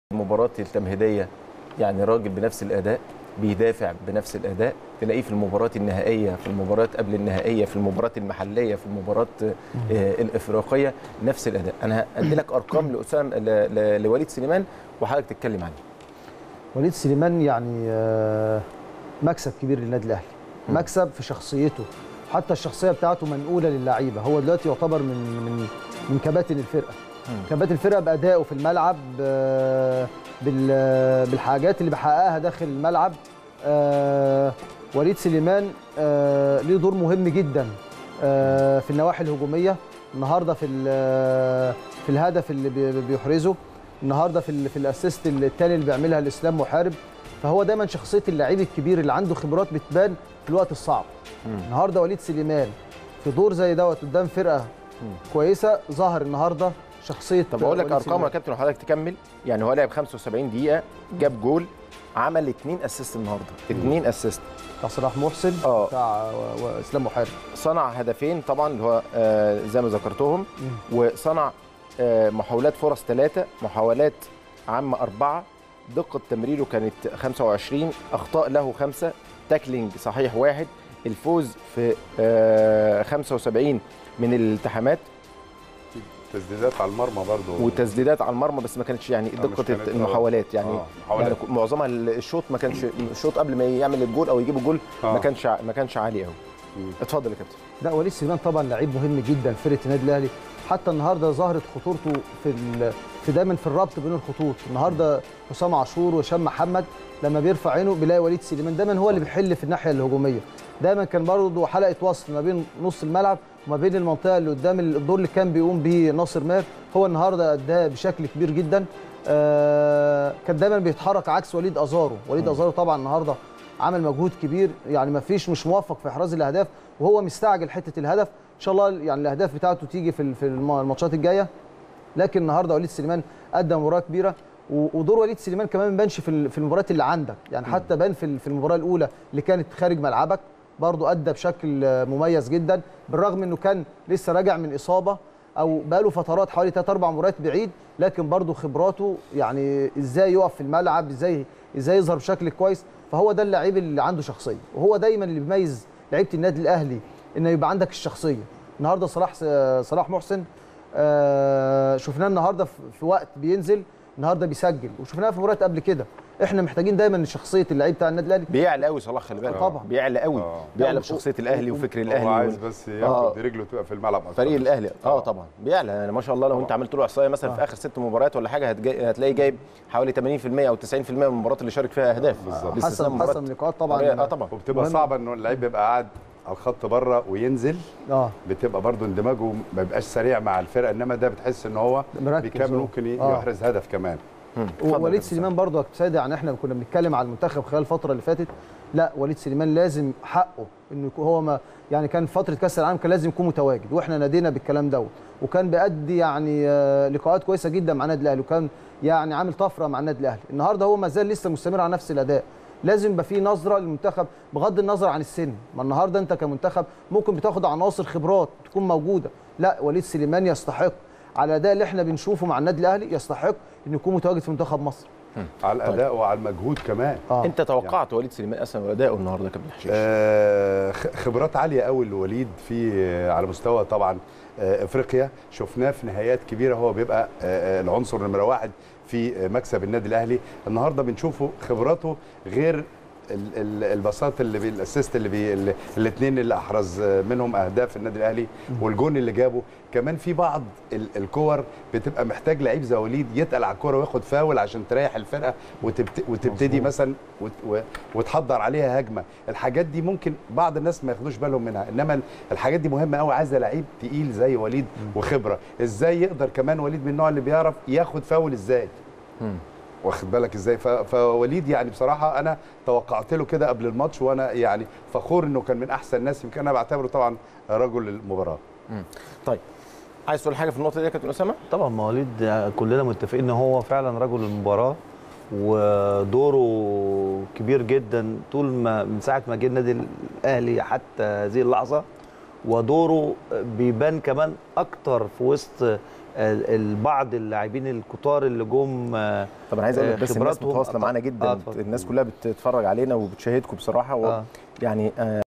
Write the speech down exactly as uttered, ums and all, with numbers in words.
المباراة التمهيدية يعني راجل بنفس الأداء، بيدافع بنفس الأداء، تلاقيه في المباراة النهائية، في المباراة قبل النهائية، في المباراة المحلية، في المباراة الإفريقية نفس الأداء. أنا هدي لك أرقام لأسام لوليد سليمان وحضرتك تتكلم عنه. وليد سليمان يعني مكسب كبير للنادي الأهلي، مكسب في شخصيته، حتى الشخصية بتاعته منقولة للعيبة. هو دلوقتي يعتبر من من من كباتن الفرقة، كباتن الفرقة بأدائه في الملعب، بالحاجات اللي بيحققها داخل الملعب. وليد سليمان ليه دور مهم جدا في النواحي الهجومية. النهارده في في الهدف اللي بيحرزه، النهارده في في الاسيست الثاني اللي بيعملها الاسلام محارب. فهو دايما شخصيه اللعيب الكبير اللي عنده خبرات بتبان في الوقت الصعب. النهارده وليد سليمان في دور زي دوت قدام فرقه كويسه ظهر النهارده شخصيه. طب اقول لك ارقام يا كابتن وحضرتك تكمل. يعني هو لعب خمسة وسبعين دقيقه، جاب جول، عمل اثنين اسيست النهارده، اثنين اسيست بتاع صلاح محسن اه بتاع اسلام محارب. صنع هدفين طبعا اللي هو آه زي ما ذكرتهم، وصنع آه محاولات فرص ثلاثه، محاولات عامه اربعه، دقه تمريره كانت خمسة وعشرين، اخطاء له خمسه، تاكلينج صحيح واحد، الفوز في آه خمسة وسبعين من الالتحامات، تسديدات على المرمى برضه، وتسديدات على المرمى بس ما كانتش يعني دقه المحاولات يعني, آه. يعني معظمها الشوط ما كانش الشوط قبل ما يعمل الجول او يجيب الجول آه. ما كانش ما كانش عالي قوي. اتفضل يا كابتن. لا وليد سليمان طبعا لعيب مهم جدا في فرقه النادي الاهلي، حتى النهارده ظهرت خطورته في في دايما في الربط بين الخطوط. النهارده حسام عاشور وهشام محمد لما بيرفع عينه بيلاقي وليد سليمان دايما هو اللي بيحل في الناحيه الهجوميه. دايما كان برضه حلقه وصل ما بين نص الملعب وما بين المنطقه اللي قدام الدور اللي كان بيقوم بيه ناصر ماهر. هو النهارده اداه بشكل كبير جدا. آه كان دايما بيتحرك عكس وليد ازارو. وليد ازارو طبعا النهارده عمل مجهود كبير، يعني ما فيش مش موفق في احراز الاهداف، وهو مستعجل حته الهدف. ان شاء الله يعني الاهداف بتاعته تيجي في في الماتشات الجايه. لكن النهارده وليد سليمان ادى مباراه كبيره، ودور وليد سليمان كمان ما بانش في المباريات اللي عندك، يعني حتى بان في المباراه الاولى اللي كانت خارج ملعبك برضه ادى بشكل مميز جدا، بالرغم انه كان لسه راجع من اصابه او بقاله فترات حوالي ثلاث اربع مباريات بعيد، لكن برضه خبراته يعني ازاي يقف في الملعب، ازاي ازاي يظهر بشكل كويس. فهو ده اللعيب اللي عنده شخصيه، وهو دايما اللي بيميز لعيبه النادي الاهلي انه يبقى عندك الشخصيه. النهارده صلاح صلاح محسن آه شفناه النهارده في وقت بينزل، النهارده بيسجل، وشفناه في مباريات قبل كده. احنا محتاجين دايما شخصيه اللعيب بتاع النادي الاهلي. بيعلى قوي صلاح، خلي بالك طبعا بيعلى قوي، آه. بيعلى بشخصيه الاهلي وفكر الاهلي. هو عايز بس ياخد آه. رجله تبقى في الملعب اكتر. فريق الاهلي اه, آه طبعا بيعلى يعني ما شاء الله. لو طبعا. انت عملت له احصائيه مثلا آه. في اخر ست مباريات ولا حاجه هتلاقي جايب حوالي ثمانين في المية او تسعين في المية من المباريات اللي شارك فيها اهداف. بالظبط. حسن حسن اللقاءات طبعا اه طبعا. وبتبقى صعبه انه اللعيب بيبقى قاعد على الخط بره وينزل اه بتبقى برضه اندماجه ما بيبقاش سريع مع الفرقه، انما ده بتحس ان هو بيكمل ممكن آه. يحرز هدف كمان. ووليد سليمان برضه يا كابتن، يعني احنا كنا بنتكلم على المنتخب خلال الفتره اللي فاتت، لا وليد سليمان لازم حقه انه يكون هو ما يعني كان فتره كاس العالم كان لازم يكون متواجد، واحنا نادينا بالكلام دوت، وكان بيأدي يعني لقاءات كويسه جدا مع النادي الاهلي، وكان يعني عامل طفره مع النادي الاهلي. النهارده هو ما زال لسه مستمر على نفس الاداء. لازم يبقى في نظره للمنتخب بغض النظر عن السن. ما النهارده انت كمنتخب ممكن بتاخد عناصر خبرات تكون موجوده، لا وليد سليمان يستحق على الاداء اللي احنا بنشوفه مع النادي الاهلي، يستحق انه يكون متواجد في منتخب مصر. على الاداء طيب. وعلى المجهود كمان. آه. انت توقعت يعني. وليد سليمان اصلا اداؤه النهارده يا كابتن حشيش؟ آه خبرات عاليه قوي لوليد في على مستوى طبعا آه افريقيا، شفناه في نهايات كبيره، هو بيبقى آه العنصر نمره واحد في مكسب النادي الاهلي. النهارده بنشوفه خبراته غير البساط اللي بالاسيست اللي بي الاثنين اللي احرز منهم اهداف النادي الاهلي والجون اللي جابه. كمان في بعض الكور بتبقى محتاج لعيب زي وليد يتقل على الكوره وياخد فاول عشان تريح الفرقه وتبتدي مثلا وتحضر عليها هجمه. الحاجات دي ممكن بعض الناس ما ياخدوش بالهم منها، انما الحاجات دي مهمه قوي، عايزه لعيب تقيل زي وليد وخبره. ازاي يقدر كمان وليد من النوع اللي بيعرف ياخد فاول ازاي، واخد بالك ازاي؟ فوليد يعني بصراحه انا توقعت له كده قبل الماتش، وانا يعني فخور انه كان من احسن الناس، يمكن انا بعتبره طبعا رجل المباراه. امم طيب عايز تقول حاجه في النقطه دي يا كابتن اسامه؟ طبعا ما وليد كلنا متفقين ان هو فعلا رجل المباراه، ودوره كبير جدا طول ما من ساعه ما جه النادي الاهلي حتى هذه اللحظه، ودوره بيبان كمان اكتر في وسط البعض اللاعبين الكتار اللي جم. طب انا عايز اقول لك بس الناس متواصله معانا جدا. آه الناس كلها بتتفرج علينا وبتشاهدكم بصراحه. آه. يعني آه